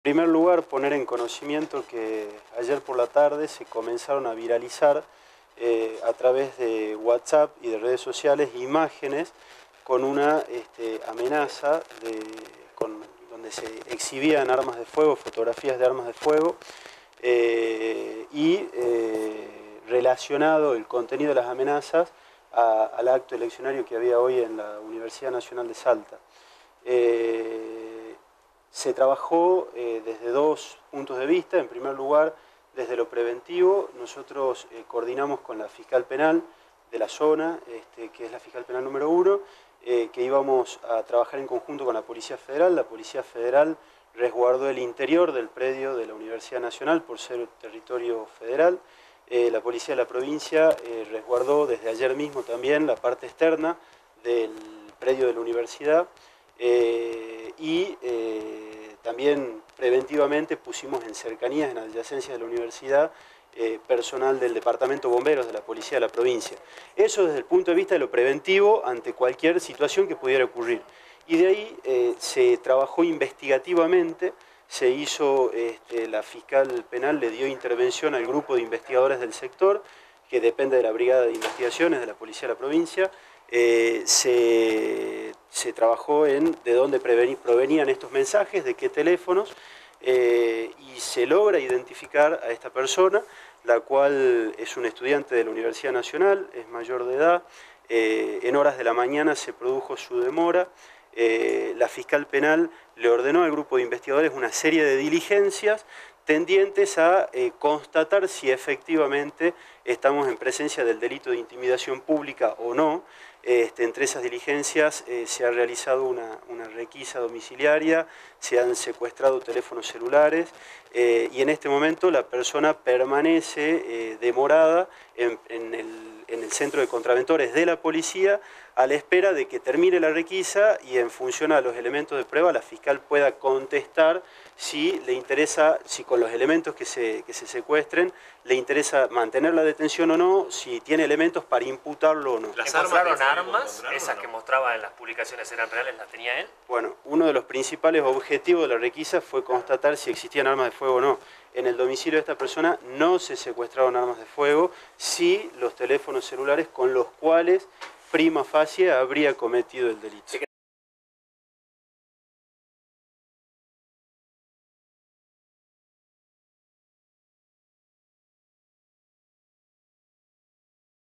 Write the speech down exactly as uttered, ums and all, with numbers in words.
En primer lugar, poner en conocimiento que ayer por la tarde se comenzaron a viralizar eh, a través de WhatsApp y de redes sociales imágenes con una este, amenaza de, con, donde se exhibían armas de fuego, fotografías de armas de fuego eh, y eh, relacionado el contenido de las amenazas a, al acto eleccionario que había hoy en la Universidad Nacional de Salta. Eh, Se trabajó eh, desde dos puntos de vista. En primer lugar, desde lo preventivo, nosotros eh, coordinamos con la fiscal penal de la zona, este, que es la fiscal penal número uno, eh, que íbamos a trabajar en conjunto con la Policía Federal. La Policía Federal resguardó el interior del predio de la Universidad Nacional por ser territorio federal. Eh, la Policía de la provincia eh, resguardó desde ayer mismo también la parte externa del predio de la universidad. Eh, y eh, también preventivamente pusimos en cercanías, en adyacencias de la universidad, eh, personal del Departamento Bomberos de la Policía de la provincia. Eso desde el punto de vista de lo preventivo ante cualquier situación que pudiera ocurrir. Y de ahí eh, se trabajó investigativamente, se hizo, este, la fiscal penal le dio intervención al grupo de investigadores del sector, que depende de la Brigada de Investigaciones de la Policía de la provincia. Eh, se, se trabajó en de dónde provenían estos mensajes, de qué teléfonos, eh, y se logra identificar a esta persona, la cual es un estudiante de la Universidad Nacional, es mayor de edad. Eh, en horas de la mañana se produjo su demora. Eh, la fiscal penal le ordenó al grupo de investigadores una serie de diligencias tendientes a eh, constatar si efectivamente estamos en presencia del delito de intimidación pública o no. Este, entre esas diligencias eh, se ha realizado una, una requisa domiciliaria, se han secuestrado teléfonos celulares eh, y en este momento la persona permanece eh, demorada en, en, el, en el centro de contraventores de la policía a la espera de que termine la requisa y en función a los elementos de prueba la fiscal pueda contestar si le interesa, si con los elementos que se, que se secuestren le interesa mantener la detención o no, si tiene elementos para imputarlo o no. ¿Las armas, armas esas que mostraba en las publicaciones eran reales, las tenía él? Bueno, uno de los principales objetivos de la requisa fue constatar si existían armas de fuego o no. En el domicilio de esta persona no se secuestraron armas de fuego, sí los teléfonos celulares con los cuales prima facie habría cometido el delito.